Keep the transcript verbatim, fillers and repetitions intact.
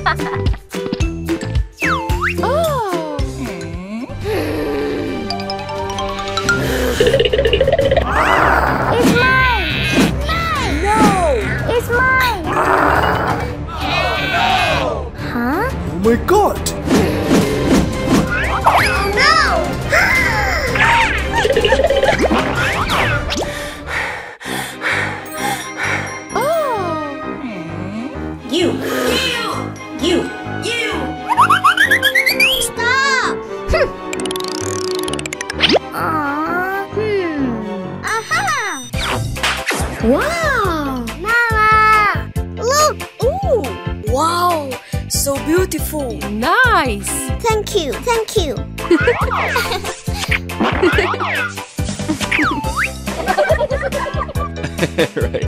Oh. It's mine! Mine! No! It's mine! Huh? Oh my God! Oh no! Oh. You! You! You! You! Stop! Aww. Hmm. Aha! Wow. Mama! Look! Ooh! Wow! So beautiful! Nice. Thank you, thank you. Right.